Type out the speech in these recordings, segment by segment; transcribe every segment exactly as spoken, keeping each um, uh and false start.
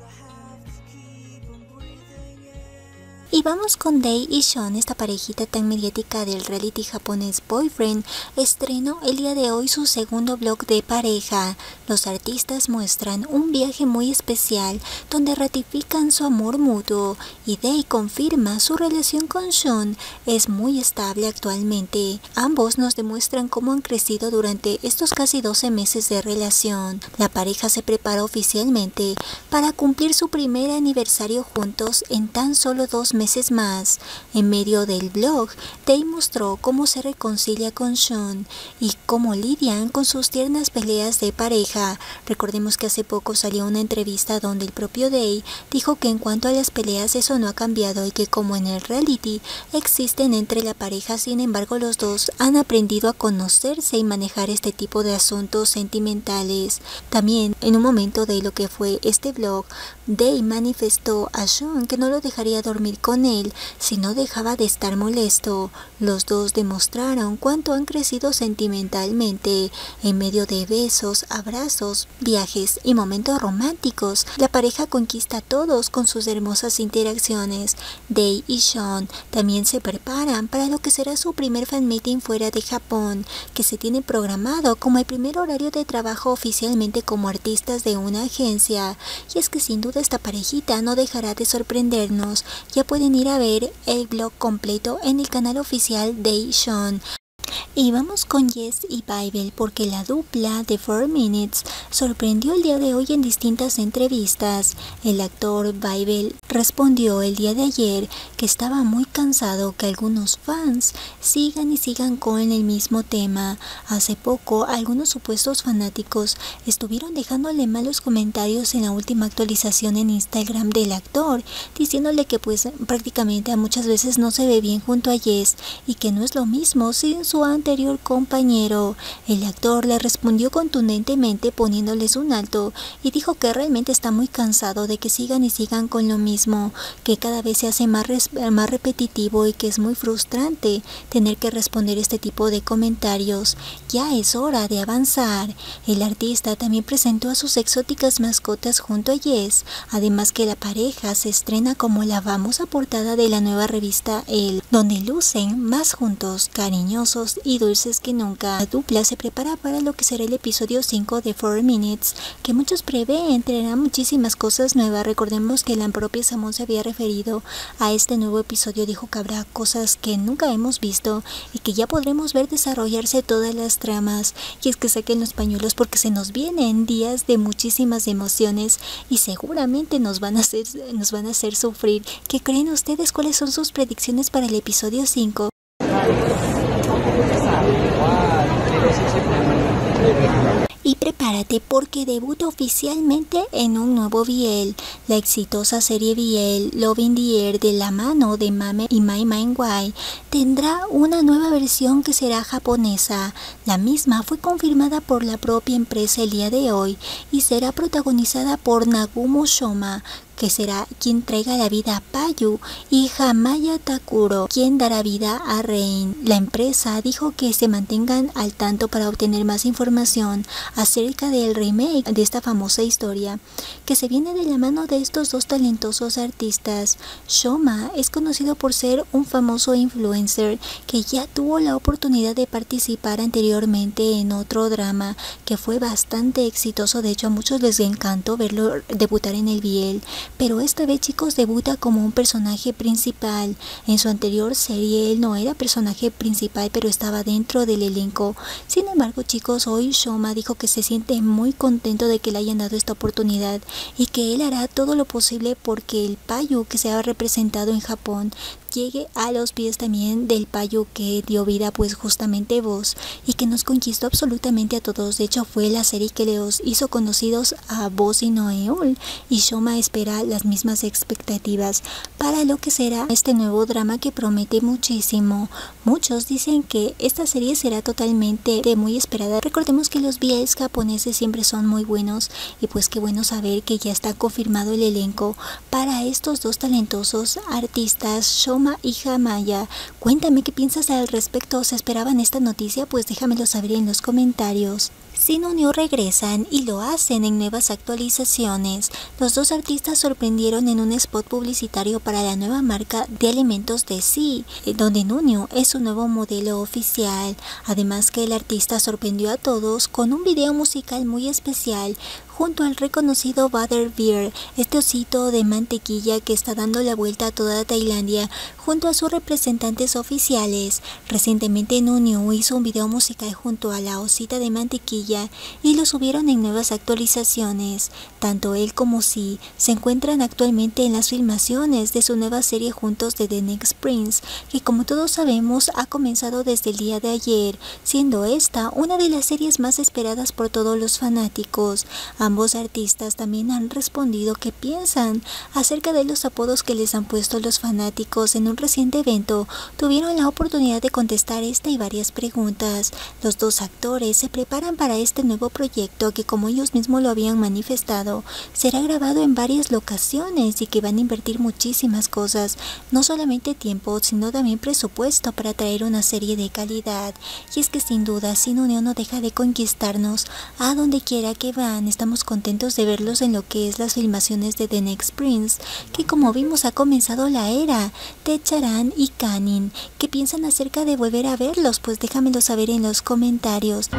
Y vamos con Dae y Sean, esta parejita tan mediática del reality japonés Boyfriend, estrenó el día de hoy su segundo vlog de pareja. Los artistas muestran un viaje muy especial donde ratifican su amor mutuo y Dae confirma su relación con Sean es muy estable actualmente. Ambos nos demuestran cómo han crecido durante estos casi doce meses de relación. La pareja se prepara oficialmente para cumplir su primer aniversario juntos en tan solo dos meses meses más. En medio del vlog, Dae mostró cómo se reconcilia con Sean y cómo lidian con sus tiernas peleas de pareja. Recordemos que hace poco salió una entrevista donde el propio Dae dijo que en cuanto a las peleas eso no ha cambiado y que como en el reality existen entre la pareja, sin embargo los dos han aprendido a conocerse y manejar este tipo de asuntos sentimentales. También en un momento de lo que fue este vlog, Dae manifestó a Sean que no lo dejaría dormir con él si no dejaba de estar molesto. Los dos demostraron cuánto han crecido sentimentalmente en medio de besos, abrazos, viajes y momentos románticos. La pareja conquista a todos con sus hermosas interacciones. Dae y Sean también se preparan para lo que será su primer fan meeting fuera de Japón, que se tiene programado como el primer horario de trabajo oficialmente como artistas de una agencia. Y es que sin duda esta parejita no dejará de sorprendernos. Ya pueden ir a ver el vlog completo en el canal oficial de Sean. Y vamos con Jess y Bible porque la dupla de four minutes sorprendió el día de hoy en distintas entrevistas. El actor Bible respondió el día de ayer que estaba muy cansado que algunos fans sigan y sigan con el mismo tema. Hace poco algunos supuestos fanáticos estuvieron dejándole malos comentarios en la última actualización en Instagram del actor, diciéndole que pues prácticamente a muchas veces no se ve bien junto a Jess y que no es lo mismo sin su anterior compañero. El actor le respondió contundentemente poniéndoles un alto y dijo que realmente está muy cansado de que sigan y sigan con lo mismo, que cada vez se hace más, más repetitivo y que es muy frustrante tener que responder este tipo de comentarios. Ya es hora de avanzar. El artista también presentó a sus exóticas mascotas junto a Jess, además que la pareja se estrena como la famosa portada de la nueva revista Elle, donde lucen más juntos, cariñosos y dulces que nunca. La dupla se prepara para lo que será el episodio cinco de four minutes, que muchos prevén traerá muchísimas cosas nuevas. Recordemos que la propia Samon se había referido a este nuevo episodio, dijo que habrá cosas que nunca hemos visto y que ya podremos ver desarrollarse todas las tramas. Y es que saquen los pañuelos porque se nos vienen días de muchísimas emociones y seguramente nos van a hacer, nos van a hacer sufrir. ¿Qué creen ustedes? ¿Cuáles son sus predicciones para el episodio cinco? Y prepárate porque debuta oficialmente en un nuevo V L. La exitosa serie V L Love in the Air de la mano de Mame y My Mind Why tendrá una nueva versión que será japonesa. La misma fue confirmada por la propia empresa el día de hoy y será protagonizada por Nagumo Shoma, que será quien traiga la vida a Payu, y Hamaya Takuro, quien dará vida a Rain. La empresa dijo que se mantengan al tanto para obtener más información acerca del remake de esta famosa historia, que se viene de la mano de estos dos talentosos artistas. Shoma es conocido por ser un famoso influencer que ya tuvo la oportunidad de participar anteriormente en otro drama que fue bastante exitoso. De hecho, a muchos les encantó verlo debutar en el V L. Pero esta vez, chicos, debuta como un personaje principal. En su anterior serie él no era personaje principal, pero estaba dentro del elenco. Sin embargo, chicos, hoy Shoma dijo que se siente muy contento de que le hayan dado esta oportunidad y que él hará todo lo posible porque el Payu que se ha representado en Japón llegue a los pies también del Payu que dio vida pues justamente Boss y que nos conquistó absolutamente a todos. De hecho, fue la serie que les hizo conocidos a Boss y Noeul, y Shoma espera las mismas expectativas para lo que será este nuevo drama que promete muchísimo. Muchos dicen que esta serie será totalmente de muy esperada. Recordemos que los V Ls japoneses siempre son muy buenos y pues qué bueno saber que ya está confirmado el elenco para estos dos talentosos artistas, Shoma y Hamaya. Cuéntame qué piensas al respecto. ¿Se esperaban esta noticia? Pues déjamelo saber en los comentarios. Sin Unión regresan y lo hacen en nuevas actualizaciones. Los dos artistas sorprendieron en un spot publicitario para la nueva marca de alimentos de Sí, donde Nuño es su nuevo modelo oficial. Además que el artista sorprendió a todos con un video musical muy especial junto al reconocido Butterbeer, este osito de mantequilla que está dando la vuelta a toda Tailandia junto a sus representantes oficiales. Recientemente Nuño hizo un video musical junto a la osita de mantequilla y lo subieron en nuevas actualizaciones. Tanto él como Sí se encuentran actualmente en las filmaciones de su nueva serie juntos de The Next Prince, que como todos sabemos ha comenzado desde el día de ayer, siendo esta una de las series más esperadas por todos los fanáticos. Ambos artistas también han respondido qué piensan acerca de los apodos que les han puesto los fanáticos. En un reciente evento tuvieron la oportunidad de contestar esta y varias preguntas. Los dos actores se preparan para este nuevo proyecto que, como ellos mismos lo habían manifestado, será grabado en varias locaciones y que van a invertir muchísimas cosas, no solamente tiempo sino también presupuesto para traer una serie de calidad. Y es que sin duda Sin Unión no deja de conquistarnos a donde quiera que van. Estamos contentos de verlos en lo que es las filmaciones de The Next Prince, que como vimos ha comenzado la era de Charan y Kanin. ¿Qué piensan acerca de volver a verlos? Pues déjamelo saber en los comentarios.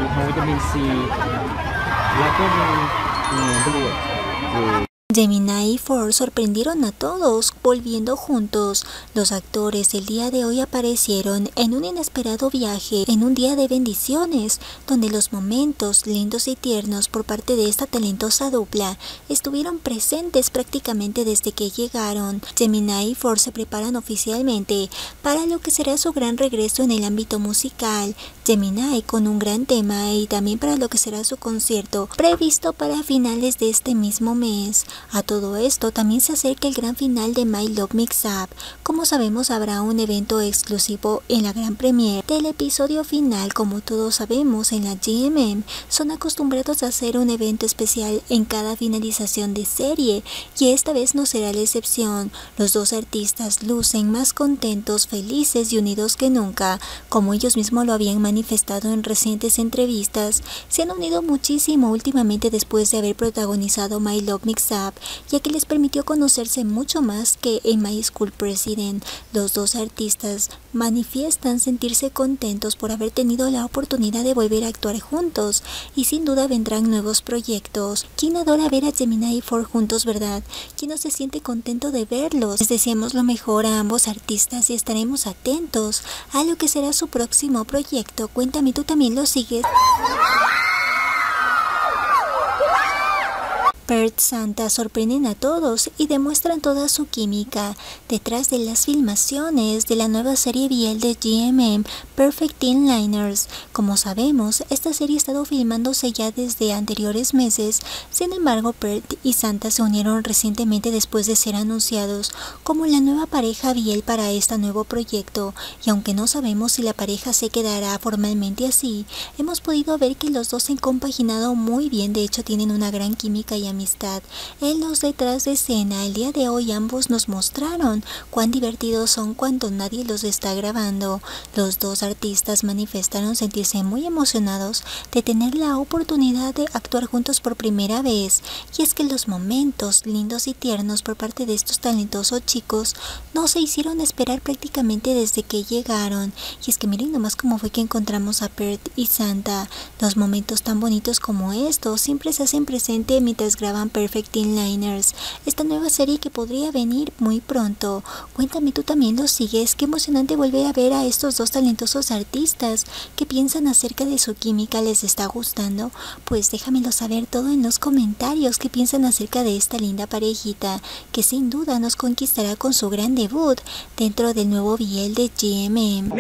Gemini y Four sorprendieron a todos volviendo juntos. Los actores el día de hoy aparecieron en un inesperado viaje, en un día de bendiciones, donde los momentos lindos y tiernos por parte de esta talentosa dupla estuvieron presentes prácticamente desde que llegaron. Gemini y Four se preparan oficialmente para lo que será su gran regreso en el ámbito musical. Gemini con un gran tema y también para lo que será su concierto previsto para finales de este mismo mes. A todo esto también se acerca el gran final de My Love Mix Up. Como sabemos, habrá un evento exclusivo en la gran premiere del episodio final. Como todos sabemos, en la G M M son acostumbrados a hacer un evento especial en cada finalización de serie y esta vez no será la excepción. Los dos artistas lucen más contentos, felices y unidos que nunca. Como ellos mismos lo habían manifestado en recientes entrevistas, se han unido muchísimo últimamente después de haber protagonizado My Love Mix Up, ya que les permitió conocerse mucho más que en My School President. Los dos artistas manifiestan sentirse contentos por haber tenido la oportunidad de volver a actuar juntos y sin duda vendrán nuevos proyectos. ¿Quién adora ver a Gemini y Four juntos, verdad? ¿Quién no se siente contento de verlos? Les deseamos lo mejor a ambos artistas y estaremos atentos a lo que será su próximo proyecto. Cuéntame, ¿tú también lo sigues? Perth Santa sorprenden a todos y demuestran toda su química detrás de las filmaciones de la nueva serie B L de G M M, Perfect Teen Liners. Como sabemos, esta serie ha estado filmándose ya desde anteriores meses. Sin embargo, Perth y Santa se unieron recientemente después de ser anunciados como la nueva pareja B L para este nuevo proyecto, y aunque no sabemos si la pareja se quedará formalmente así, hemos podido ver que los dos se han compaginado muy bien. De hecho, tienen una gran química y amistad amistad en los detrás de escena. El día de hoy ambos nos mostraron cuán divertidos son cuando nadie los está grabando. Los dos artistas manifestaron sentirse muy emocionados de tener la oportunidad de actuar juntos por primera vez, y es que los momentos lindos y tiernos por parte de estos talentosos chicos no se hicieron esperar prácticamente desde que llegaron. Y es que miren nomás cómo fue que encontramos a Perth y Santa. Los momentos tan bonitos como estos siempre se hacen presente mientras graban Perfect Teen Liners, esta nueva serie que podría venir muy pronto. Cuéntame, ¿tú también los sigues? Qué emocionante volver a ver a estos dos talentosos artistas. ¿Qué piensan acerca de su química? ¿Les está gustando? Pues déjamelo saber todo en los comentarios. ¿Qué piensan acerca de esta linda parejita que sin duda nos conquistará con su gran debut dentro del nuevo B L de G M M?